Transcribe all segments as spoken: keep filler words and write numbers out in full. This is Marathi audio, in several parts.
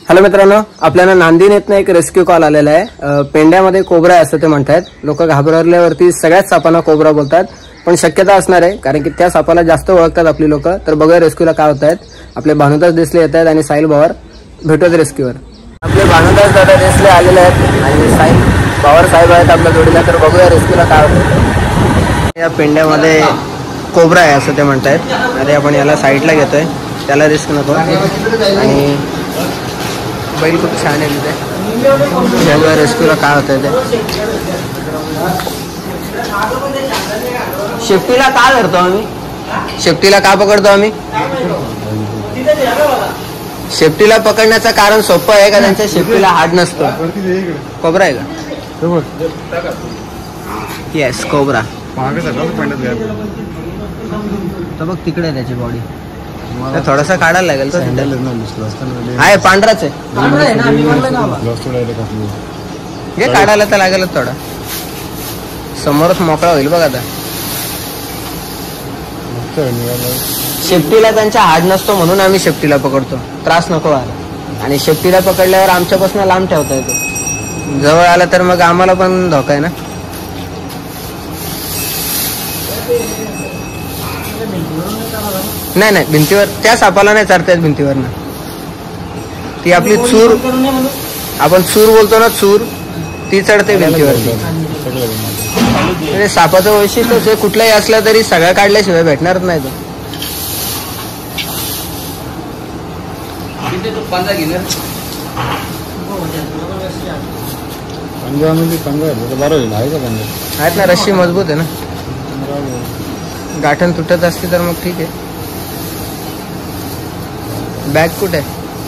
हॅलो मित्रांनो, आपल्याला नांदिन येथनं एक रेस्क्यू कॉल आलेला आहे। पेंड्यामध्ये कोबरा आहे असं ते म्हणतात। लोक घाबरल्यावरती सगळ्याच सापांना कोबरा बोलतात, पण शक्यता असणार आहे कारण की त्या सापाला जास्त ओळखतात आपली लोक। तर बघूया रेस्क्यूला काय होत आहेत। आपले भानुदास देसले येत आहेत आणि साहिल पवार भेटत रेस्क्यूवर। आपले भानुदास दादा देसले आलेले आहेत आणि साहिल पवार साहेब आहेत आपल्या जोडीला। तर बघूया रेस्क्यूला काय होतं। या पेंड्यामध्ये कोबरा आहे असं ते म्हणतात। अरे आपण याला साईडला घेतोय, त्याला रिस्क नको। आणि बैल खूप छान आहे तिथे। रेस्क्यूला काय होतं ते शेफ्टीला का धरतो आम्ही, शेफ्टीला का पकडतो आम्ही? शेफ्टीला पकडण्याचं कारण सोपं आहे का त्यांच्या शेफ्टीला हाड नसतो? कोबरा आहे का? Yes, cobra. तर बघ तिकडे त्याची बॉडी थोडासा काढायला लागेल। आहे पांढराच आहे, हे काढायला तर लागेलच थोडा। समोरच मोकळा होईल बघ आता। शेफ्टीला त्यांच्या हाड नसतो म्हणून आम्ही शेफ्टीला पकडतो, त्रास नको व्हायला। आणि शेफ्टीला पकडल्यावर आमच्यापासून लांब ठेवता येतो, जवळ आला तर मग आम्हाला पण धोका आहे ना। नाही नाही, भिंतीवर त्या सापाला नाही चारता येत भिंतीवरनं। ती आपली चूर, आपण चूर बोलतो ना, चूर, ती चढते भिंतीवरती। सापाचं वैशिष्ट्य कुठलाही असला तरी सगळं काढल्याशिवाय भेटणारच नाही तो। आहेत ना, रस्सी मजबूत आहे ना, गाठण तुटत असते तर मग ठीक आहे। बॅग कुठे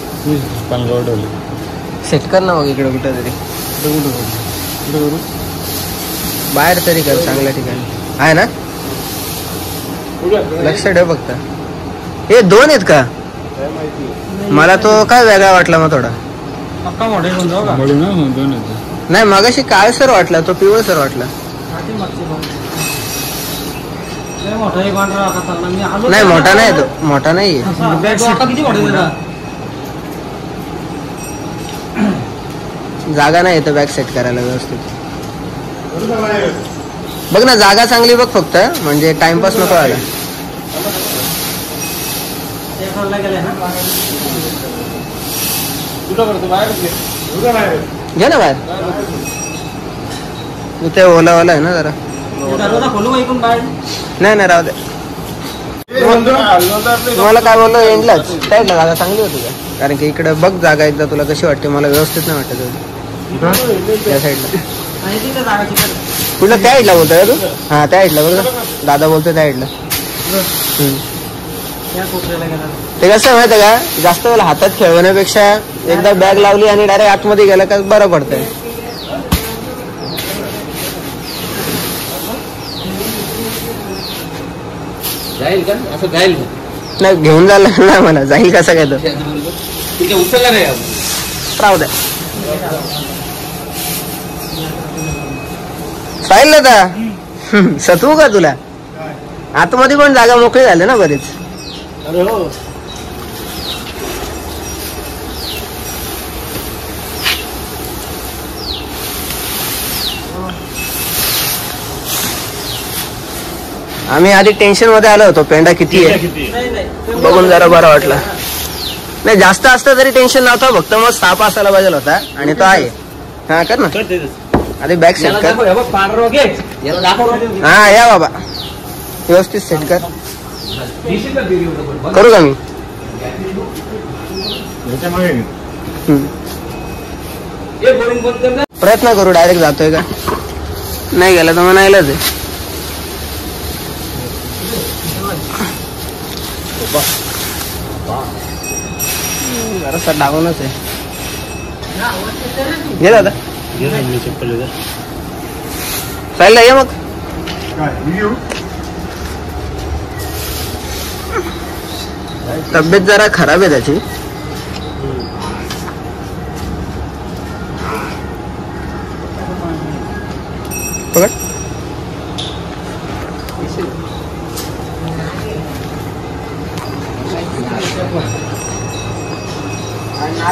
सेट कर ना मग, इकडे कुठे तरी बाहेर तरी कर, चांगल्या ठिकाणी आहे ना। लक्ष ठेव फक्त। हे दोन आहेत का? मला तो काय वेगळा वाटला मग थोडा। नाही मगाशी काळ सर वाटला, तो पिवळ सर वाटला। नाही मोठा नाही तो, मोठा नाही। जागा नाही येतो बॅग सेट करायला व्यवस्थित। बघ ना, जागा चांगली बघ फक्त, म्हणजे टाइमपास नको आला। घे ना बाहेर, इथे ओला ओला आहे ना जरा। नाही नाही राहू दे। तुम्हाला काय बोललो, एंडलाच साईडला जागा चांगली होती का? कारण की इकडे बघ जागा एकदा, तुला कशी वाटते? मला व्यवस्थित नाही वाटत या साईडला। कुठलं त्या साईडला बोलतोय तू? हा त्या साईडला बरोबर, दादा बोलतोय त्या साईडला। ते कसं माहिती का, जास्त वेळेला हातात खेळवण्यापेक्षा एकदा बॅग लावली आणि डायरेक्ट आतमध्ये गेला का बरं पडतंय। जाईल का असं? जाईल नाही, घेऊन जायला नाही मला, जाईल कसं काय? तर उचलला नाही, राहू द्या। पाहिलं आता सतवू का तुला? आतमध्ये पण जागा मोकळी झाली ना बरीच। अरे हो, आम्ही आधी टेन्शन मध्ये आलो होतो, पेंडा किती आहे बघून जरा बरं वाटलं। नाही जास्त असतं तरी टेन्शन नव्हतं, फक्त मग साप असायला पाहिजे होता आणि तो आहे। हा कर ना आधी बॅग सेट कर। हा या बाबा, व्यवस्थित सेट कर। करू का मी? प्रयत्न करू, डायरेक्ट जातोय का? नाही गेला तर म्हणायलाच आहे। जरासा डाऊनच आहे, गेला आता साईडला ये मग। तब्येत जरा खराब आहे त्याची। पकड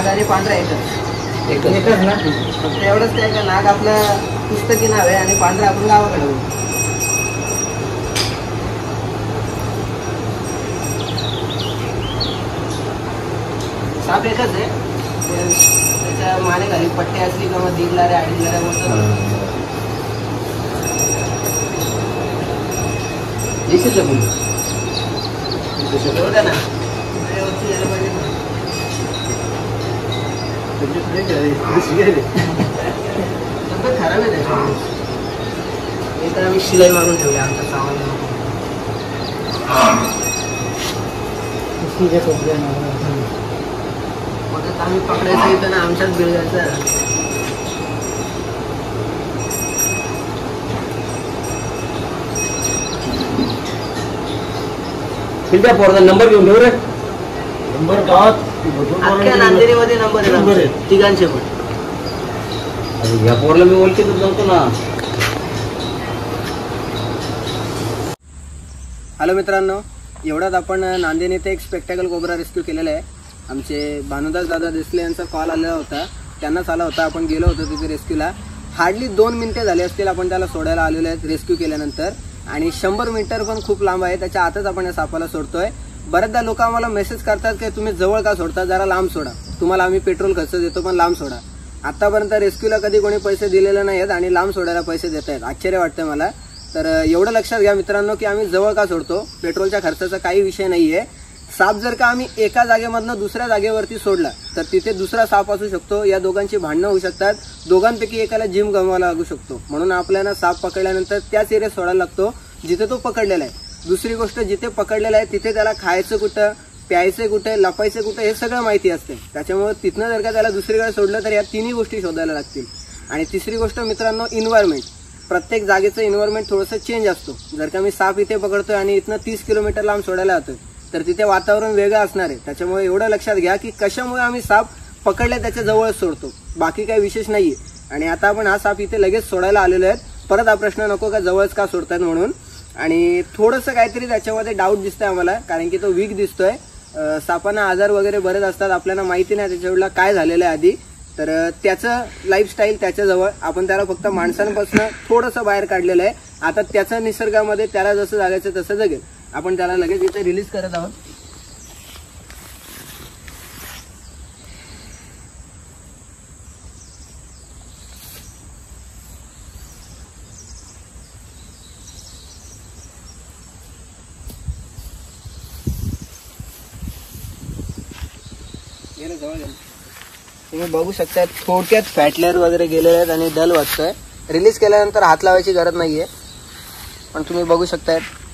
नाग आणि पांढरा एकच एकच एकच ना फक्त एवढंच काय का नाग आपलं पुस्तकी नाव आहे आणि पांढरा आपण गावाकडे बोलतो. साप एकच आहे, त्याच्या माने खाली पट्टी असली का मग दीड लाऱ्या अडीच लाऱ्या बोलतात. दिसेल ना एवढं ना वरती यायला पाहिजे ना. तब्येत खराब आहे त्याच्यामुळे. हे तर आम्ही शिलाई मारून ठेवली आमच्या सामान. मग आम्ही पकडायचं इथं ना आमच्याच बिल जायचं. फिल्टर पोरचा नंबर घेऊन ठेव रे. नंबर गावात अख्ख्या नांदेरीमध्ये नंबर आहे तिघांचे पण. या पोरला मी ओळखीतच नव्हतो ना. हॅलो मित्रांनो, एवढ्यात आपण नांदेड येथे एक स्पेक्टॅकल कोब्रा रेस्क्यू केलेला आहे. आमचे भानुदास दादा देसले यांचा कॉल आलेला होता, त्यांनाच आला होता. आपण गेलो होतो तिथे रेस्क्यूला. हार्डली दोन मिनिटे झाले असतील आपण त्याला सोडायला आलेलो आहेत रेस्क्यू केल्यानंतर. आणि शंभर मीटर पण खूप लांब आहे, त्याच्या आतच आपण या सापाला सोडतोय. बरेचदा लोक आम्हाला मेसेज करतात की तुम्ही जवळ का सोडता, जरा लांब सोडा, तुम्हाला आम्ही पेट्रोल खर्च देतो पण लांब सोडा. आतापर्यंत रेस्क्यूला कधी कोणी पैसे दिलेले नाही आहेत आणि लांब सोडायला पैसे देत आहेत. आश्चर्य वाटतंय मला. तर एवढं लक्षात घ्या मित्रांनो की आम्ही जवळ का सोडतो, पेट्रोलच्या खर्चाचा काही विषय नाहीये. साप जर का आम्ही एका जागेमधनं दुसऱ्या जागेवरती सोडला तर तिथे दुसरा साप असू शकतो, या दोघांची भांडणं होऊ शकतात, दोघांपैकी एकाला जीव गमवायला लागू शकतो. म्हणून आपल्याला साप पकडल्यानंतर त्याच एरियात सोडायला लागतो जिथे तो पकडलेला आहे. दुसरी गोष्ट, जिथे पकडलेला आहे तिथे त्याला खायचं कुठं, प्यायचं कुठे, लपायचं कुठे हे सगळं माहिती असते. त्याच्यामुळे तिथनं जर का त्याला दुसरीकडे सोडलं तर या तिन्ही गोष्टी शोधायला लागतील. आणि तिसरी गोष्ट मित्रांनो, इन्व्हायरमेंट. प्रत्येक जागेचं इन्व्हायरमेंट थोडंसं चेंज असतो. जर का मी साप इथे पकडतोय आणि इथनं तीस किलोमीटर लांब सोडायला जातोय तर तिथे वातावरण वेगळं असणार आहे. त्याच्यामुळे एवढं लक्षात घ्या की कशामुळे आम्ही साप पकडले त्याच्या जवळच सोडतो, बाकी काही विशेष नाहीये. आणि आता आपण हा साप इथे लगेच सोडायला आलेलो आहेत. परत हा प्रश्न नको का जवळच का सोडतात म्हणून. आणि थोडंसं काहीतरी त्याच्यामध्ये डाऊट दिसतंय आम्हाला, कारण की तो वीक दिसतोय. सापांना आजार वगैरे बरेच असतात, आपल्याला माहिती नाही त्याच्यावेळेला काय झालेलं आहे आधी. तर त्याचं लाईफस्टाईल त्याच्याजवळ, आपण त्याला फक्त माणसांपासून थोडंसं बाहेर काढलेलं आहे. आता त्याचं निसर्गामध्ये त्याला जसं जगायचं तसं जगेल. आपण त्याला लगेच इथे रिलीज करत आहोत. गेलं जवळ गेलं. तुम्ही बघू शकता थोडक्यात फॅट लेअर वगैरे गेलेले आहेत आणि डल वाटतोय. रिलीज केल्यानंतर हात लावायची गरज नाहीये, पण तुम्ही बघू शकताय